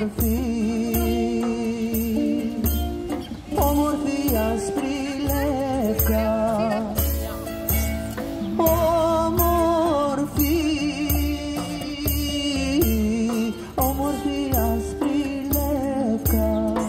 όμορφη, όμορφη άσπρη λευκά, όμορφη, όμορφη άσπρη λευκά.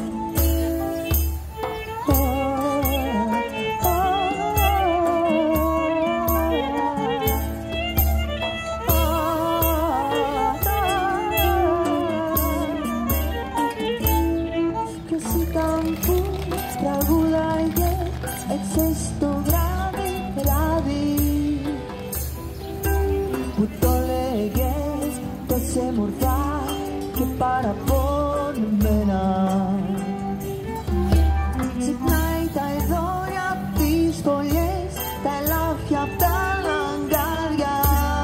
Που το λέγες τόσο μορφά και παραπονημένα. Ξυπνάει τα εδόλια απ' τις φωλιές, τα ελάφια απ' τα λαγκάρια.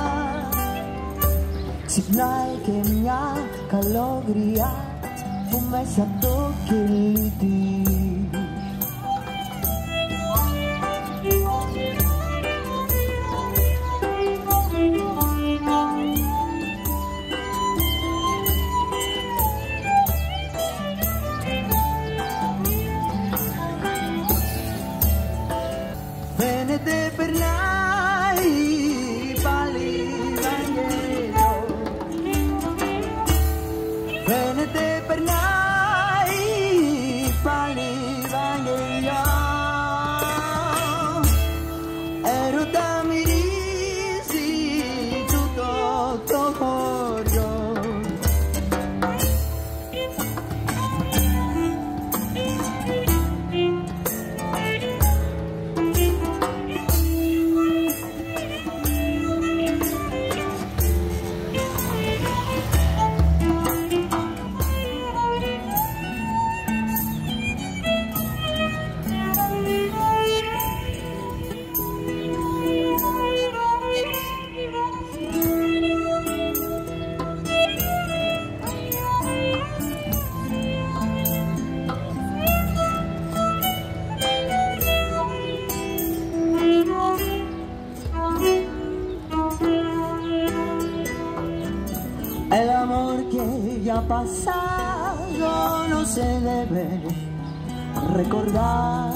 Ξυπνάει και μια καλόγρια που μέσα απ' το κελί της. Φαίνεται περνάει πάλι Βαγγέλιο, φαίνεται περνάει πάλι Βαγγέλιο. Έρωτα μυρίζει τούτο το χωριό. El amor que ya ha pasado no se debe recordar.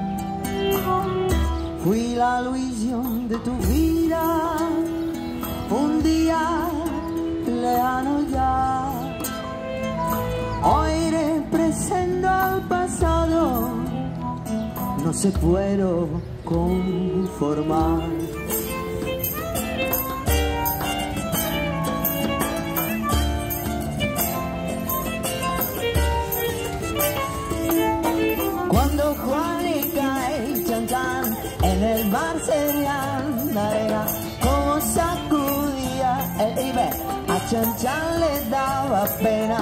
Fui la ilusión de tu vida, un día lejano ya. Hoy represento al pasado, no se puedo conformar. Cuando Juanica y Chancán en el mar serían arena, como sacudía el Ibe, a Chancán le daba pena.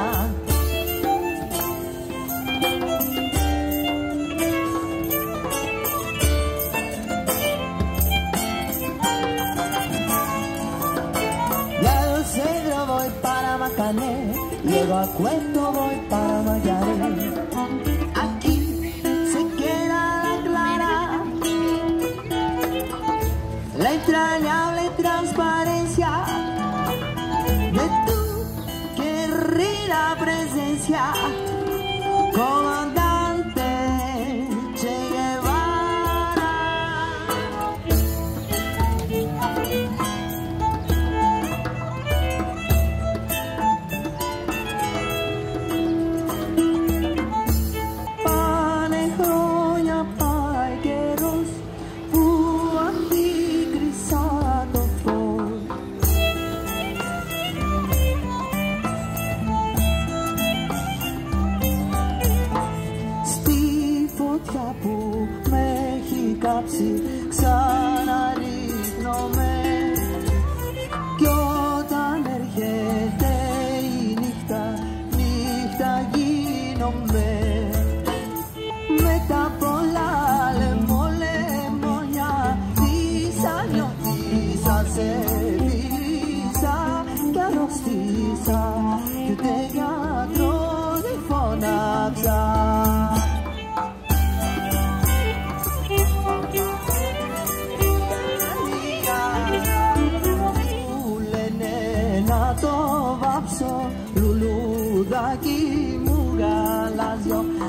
Ya lo Cedro voy para Macané, llego a Cuento voy para Mayare. La entrañable transparencia de tu querida presencia, comandante Che Guevara. Panejoña paigueros, που με έχει κάψει, ξαναρίχνομαι. Κι όταν έρχεται η νύχτα, νύχτα γίνομαι. Με τα πολλά λεμόνια τίσα, νιώτησα, σε φίλησα κι αρρώστησα κι ούτε γιατρό δεν φώναξα. Να το βάψω λουλούδα aquí mugalas yo